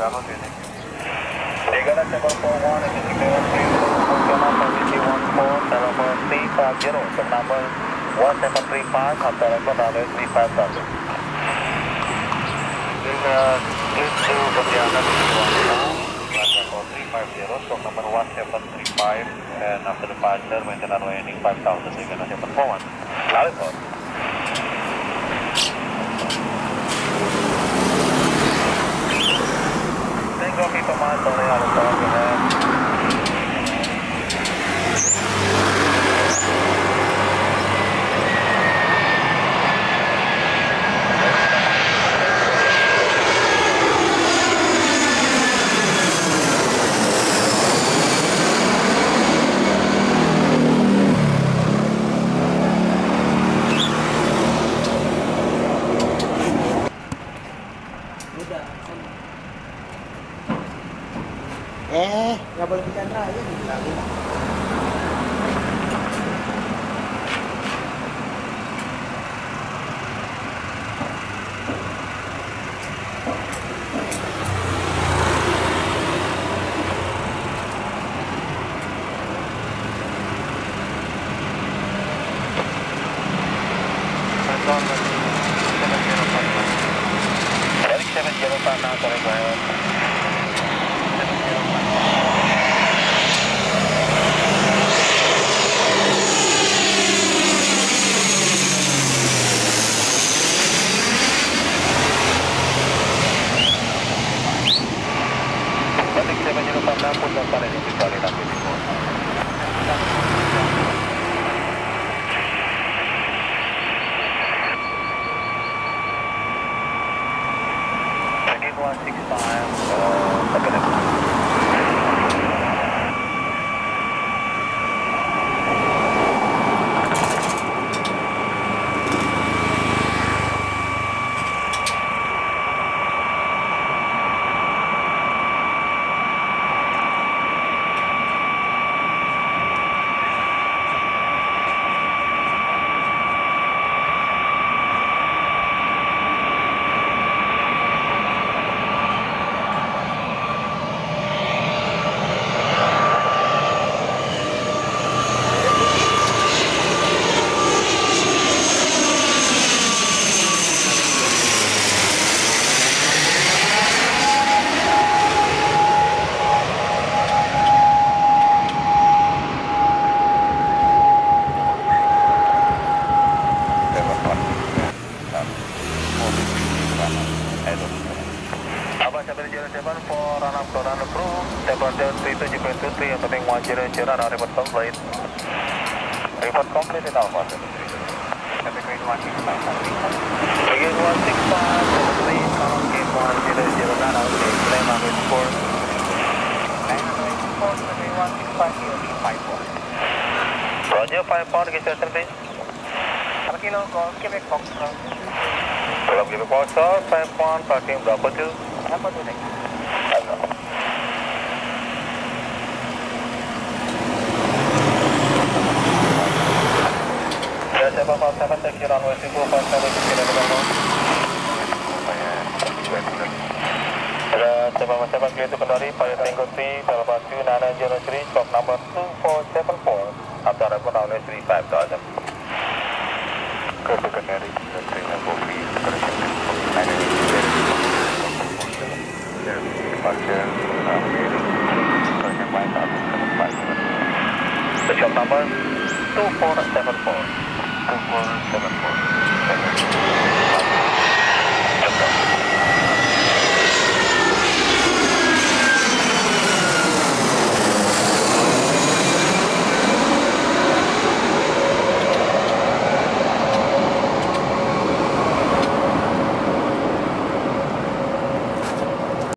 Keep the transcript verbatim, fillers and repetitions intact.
Bravo, thank you. Degana seven four one, N G C clearance three zero, Funcional Service one four, telephone three five zero, check number one seven three five, after record runway three five one. Please to Pontianak one four, telephone three five zero, stock number one seven three five, and after departure, maintain runway ending five thousand, Degana seven four one. Valid for. Thank you, people, man. Sorry, I was talking ahead. Eh, nggak boleh bercanda ya, dibilangin. Eric seven zero five now, sorry, go ahead. seven zero five now, put down in Victoria, not fifty-four. one six five, uh, available. Report complete. Report complete in Alpha. Traffic rate one six five. Begin one six five, seven three, count gate one zero zero nine, okay, claim on with four. nine hundred four, seven one six five, five four. Roger, five four, get your please. Kilo, Quebec Foxtrot. Quebec Foxtrot, five one, parking Bravo two. Bravo two, thank you. seven five seven, taxi runway three four five seven, seven five seven, clear to Kendari, Pilot Tango three, Delta two nine zero three, stop number two four seven four, after arrival runway three five thousand. Clear to Kendari, three nine four three, correction, nine eight zero, departure, runway, correction five thousand, seven five seven. The shop number two four seven four. two four seven four.